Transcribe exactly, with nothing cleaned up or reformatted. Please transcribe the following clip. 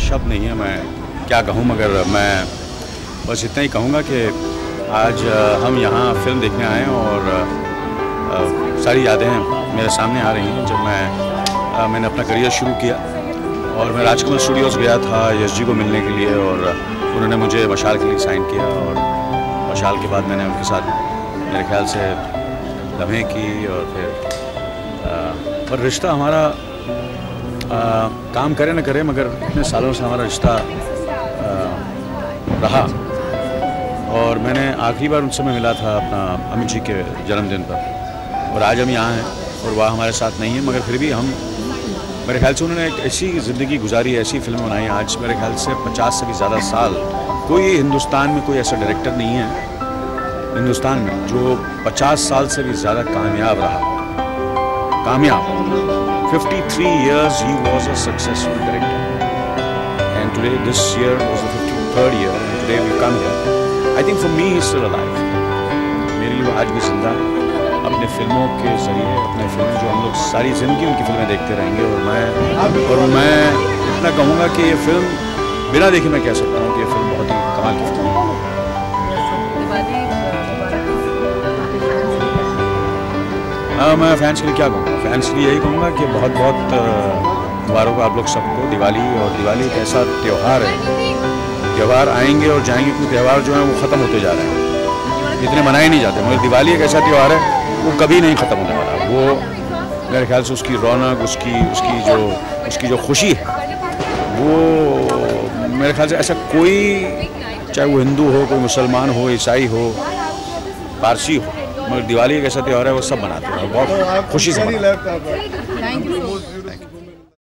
शब्द नहीं है, मैं क्या कहूँ, मगर मैं बस इतना ही कहूँगा कि आज हम यहाँ फिल्म देखने आए हैं और आ, सारी यादें मेरे सामने आ रही हैं। जब मैं आ, मैंने अपना करियर शुरू किया और मैं राजकमल स्टूडियोज़ गया था यश जी को मिलने के लिए, और उन्होंने मुझे मशाल के लिए साइन किया, और मशाल के बाद मैंने उनके साथ मेरे ख्याल से लम्हे की, और फिर आ, और रिश्ता हमारा आ, काम करे न करे मगर इतने सालों से हमारा रिश्ता आ, रहा। और मैंने आखिरी बार उनसे मैं मिला था अपना अमित जी के जन्मदिन पर, और आज हम यहाँ हैं और वह हमारे साथ नहीं है, मगर फिर भी हम, मेरे ख्याल से उन्होंने एक ऐसी ज़िंदगी गुजारी, ऐसी फिल्म बनाई। आज मेरे ख्याल से पचास से भी ज़्यादा साल कोई हिंदुस्तान में कोई ऐसा डायरेक्टर नहीं है हिंदुस्तान में जो पचास साल से भी ज़्यादा कामयाब रहा। कामयाब fifty-three years he was a successful director, and today this year was the fifty-third year, and today we come here. I think for me he's still alive. मेरे लिए वो आज भी जिंदा है, अपने फिल्मों के जरिए, अपने फिल्में जो हम लोग सारी जिंदगी उनकी फिल्में देखते रहेंगे। और मैं और मैं इतना कहूँगा कि ये फिल्म बिना देखे मैं कह सकता हूँ कि ये फिल्म बहुत ही कमाल की फिल्म है। हाँ, मैं फैंस के लिए क्या कहूँगा, फैंस के लिए यही कहूँगा कि बहुत बहुत मुबारक आप लोग सबको दिवाली। और दिवाली एक ऐसा त्यौहार है, त्यौहार आएंगे और जाएंगे, क्योंकि त्यौहार जो है वो ख़त्म होते जा रहे हैं, इतने मनाए नहीं जाते, मगर दिवाली एक ऐसा त्यौहार है वो कभी नहीं ख़त्म होने वाला। वो मेरे ख्याल से उसकी रौनक, उसकी उसकी जो उसकी जो खुशी है, वो मेरे ख्याल से ऐसा कोई, चाहे वो हिंदू हो, कोई मुसलमान हो, ईसाई हो, पारसी हो, मगर दिवाली एक ऐसा त्यौहार है वो सब मनाते हैं, बहुत खुशी से मनाते हैं।